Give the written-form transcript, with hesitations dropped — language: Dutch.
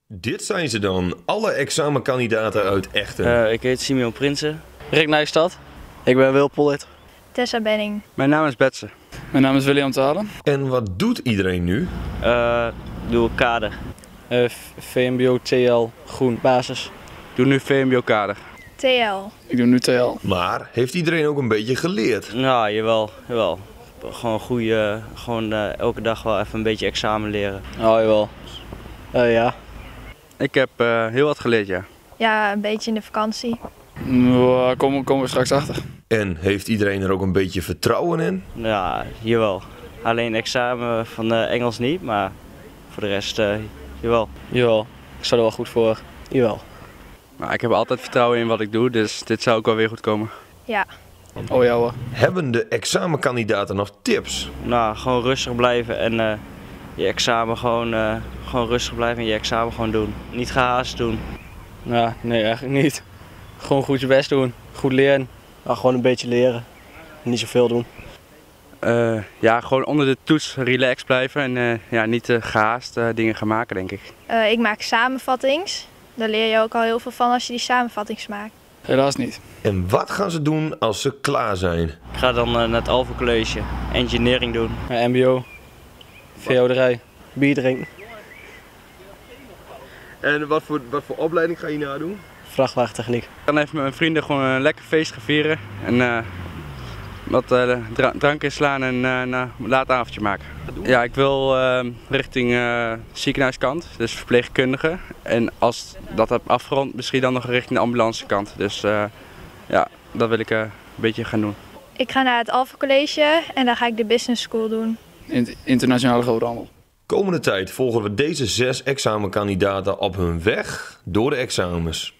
Dit zijn ze dan, alle examenkandidaten uit Echten. Ik heet Simeon Prinsen. Rick Nijstad. Ik ben Wil Pollitt. Tessa Benning. Mijn naam is Betse. Mijn naam is William Thalen. En wat doet iedereen nu? Doe kader. VMBO TL Groen Basis. Doe nu VMBO kader. TL. Ik doe nu TL. Maar heeft iedereen ook een beetje geleerd? Nou, jawel. Gewoon elke dag wel even een beetje examen leren. Oh, jawel. Ja. Ik heb heel wat geleerd, ja. Ja, een beetje in de vakantie. Nou, komen we straks achter. En heeft iedereen er ook een beetje vertrouwen in? Ja, jawel. Alleen examen van Engels niet, maar voor de rest jawel. Jawel. Ik sta er wel goed voor. Jawel. Maar ik heb altijd vertrouwen in wat ik doe, dus dit zou ook wel weer goed komen. Ja. Oh ja hoor. Hebben de examenkandidaten nog tips? Nou, gewoon rustig blijven en je examen gewoon rustig blijven en je examen gewoon doen. Niet gehaast doen. Ja, nee, eigenlijk niet. Gewoon goed je best doen. Goed leren. Ja, gewoon een beetje leren. Niet zoveel doen. Ja, gewoon onder de toets relaxed blijven en ja, niet te gehaast dingen gaan maken, denk ik. Ik maak samenvattings. Daar leer je ook al heel veel van als je die samenvattings maakt. Helaas niet. En wat gaan ze doen als ze klaar zijn? Ik ga dan naar het Alpha College, engineering doen. MBO. VO-derij. Bier drinken. En wat voor opleiding ga je nou doen? Vrachtwagentechniek. Ik ga even met mijn vrienden gewoon een lekker feest gaan vieren. En wat drank inslaan en een laat avondje maken. Ja, ik wil richting ziekenhuiskant, dus verpleegkundige. En als dat heb afgerond, misschien dan nog richting de ambulancekant. Dus ja, dat wil ik een beetje gaan doen. Ik ga naar het Alpha College en daar ga ik de business school doen. Internationale groothandel. Komende tijd volgen we deze 6 examenkandidaten op hun weg door de examens.